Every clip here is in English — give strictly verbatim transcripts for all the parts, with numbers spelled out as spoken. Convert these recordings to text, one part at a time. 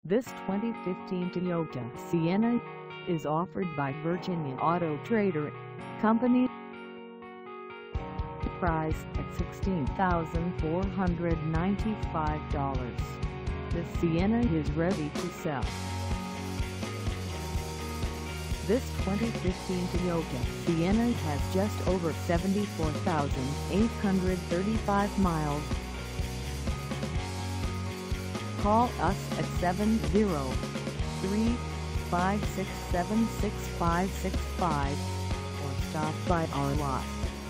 This twenty fifteen Toyota Sienna is offered by Virginia Auto Trader Company. Price at sixteen thousand four hundred ninety-five dollars. This Sienna is ready to sell. This twenty fifteen Toyota Sienna has just over seventy-four thousand eight hundred thirty-five miles. Call us at seven zero three, five six seven, six five six five or stop by our lot.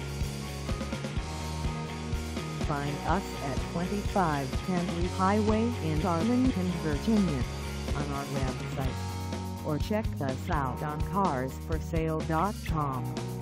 Find us at twenty-five ten Lee Highway in Arlington, Virginia on our website, or check us out on cars for sale dot com.